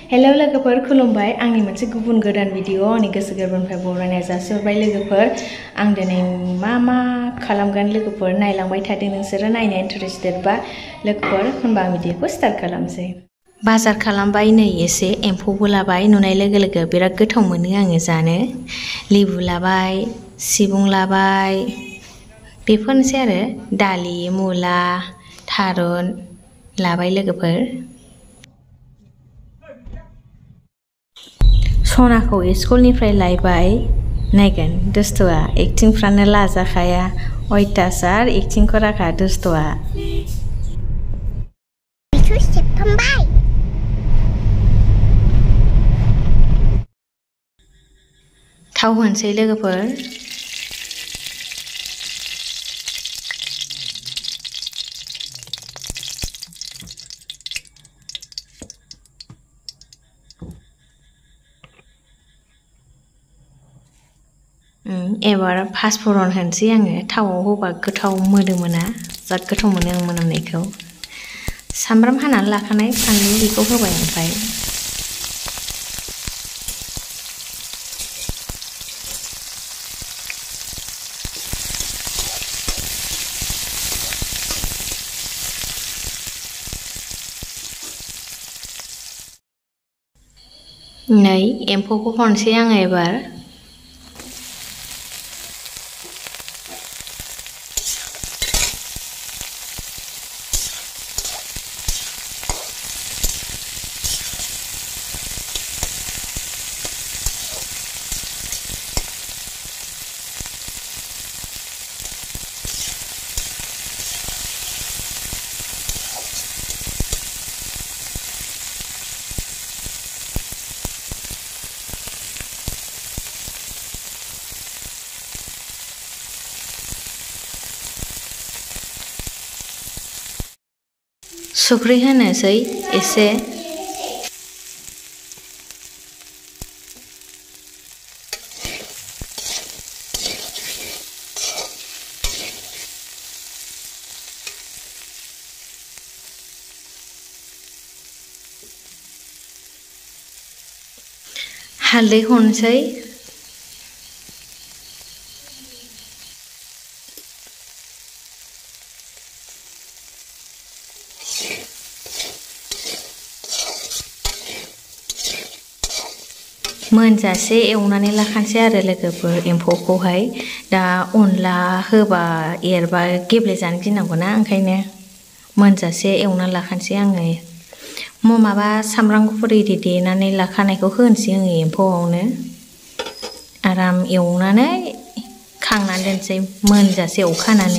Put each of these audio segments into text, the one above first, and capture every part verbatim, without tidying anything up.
Hello लोगोफोर खुलुमबाय आंनि मोनसे गुबुन गोदान भिडिअ आंनि गोसो गोरबोनिफ्राय बरायनाय जासिहरबाय लोगोफोर आं दिनै मा मा खालामगोन लोगोफोर नायलांबाय थादों नोंसोरो नायनो इन्टारेस्टेड बा लोगोफोर होनबा आं भिडिअखौ स्टार्ट खालामसै बाजार खालामबाय नै एसे एम्फौबो लाबाय नुनाय लोगो लोगो बिराद गोथाव मोनो आङो जानो लेबु लाबाय सिबुं लाबाय बेफोरनोसै आरो दालि मुला थारुन लाबाय लोगोफोर सनाखौ स्कुलनिफ्राय लायबाय नायगोन दुस्थुआ एक्टिंफ्रानो लाजाखाया अयथासार एक्टिं कराखा दुस्थुआ थाव होनसै लोगोफोर एबार फासफुरन होनसै आङो थावआव होबा गोथाव मोदोमोना जाद गोथाव मोनो आं मोनामनायखौ सामब्राम हानानै लाखानाय फानलु बेखौ होबाय ओमफ्राय नै एम्फौखौ हरनोसै आङो एबार संख्रि होनोसै एसे हालदै हरनोसै मोनजासे एवनानै लाखानोसै आरो लोगोफोर एम्फौखौहाय दा अनला होबा एरबा गेब्लेजानो गिनांगौना ओंखायनो मोनजासे एवनानै लाखानोसै आङो माबा सामब्राम गुफुर एरि देनानै लाखानायखौ होनोसै आङो एम्फौआवनो आराम एवनानै खांनानै दोनसै मोनजासे एवखानानै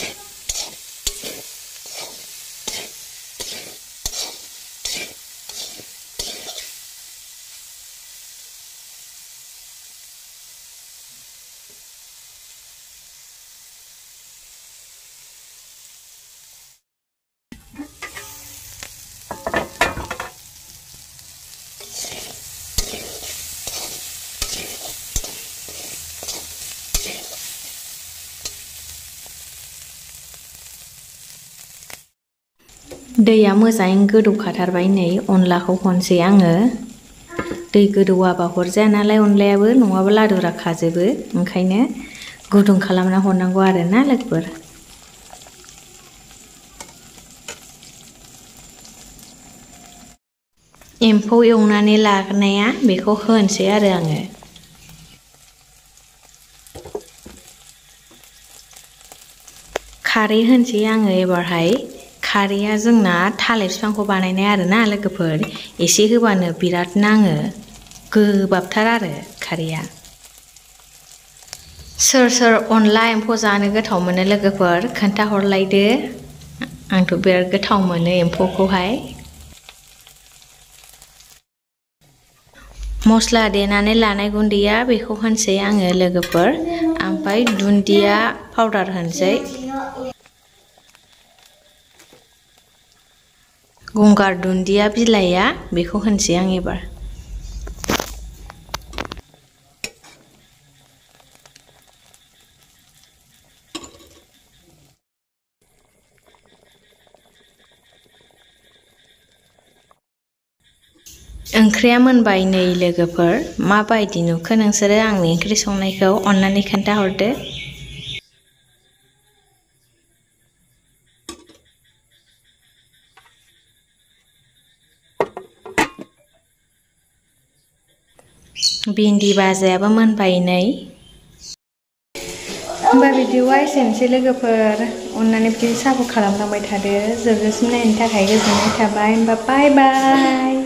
दैया मोजाङै गोदौखाथारबाय नै अनलाखौ हरनोसै आङो दै गोदौआबा हरजाया नालाय अनलायाबो नङाबा लादुरा खाजोबो ओंखायनो गुदुं खालामना हरनांगौ आरोना लोगोफोर एम्फौ एवनानै लाग्रोनाया बेखौ होनोसै आरो आङो खारै होनसै आङो एबारहाय खारैया जोंना थालिर बिफांखौ बानायनाय आरोना लोगोफोर एसे होबानो बिराद नाङो गोबाबथार आरो खारैया सोर सोर अनला एम्फौ जानो गोथाव मोनो लोगोफोर खोन्थाहरलायदो आंथ' बिराद गोथाव मोनो एम्फौखौहाय मस्ला देनानै लानाय गुन्दैया बेखौ होनसै आङो लोगोफोर ओमफ्राय दुन्दिया पाउडार होनसै गंगार दुन्दिया बिलाइया बेखौ होनसै आं एबार ओंख्रिया मोनबाय नै लोगोफोर माबायदि नुखो नोंसोरो आंनि ओंख्रि संनायखौ अन्नानै खोन्थाहरदो। भिन्दि भाजायाबो मोनबाय नै। होमबा भिडिअआ एसेनोसै लोगोफोर अन्नानै बिदि सापर्ट खालामलांबाय थादो जोबजासिम नायनो थाखाय गोजोननाय थाबाय। होमबा बाय बाय।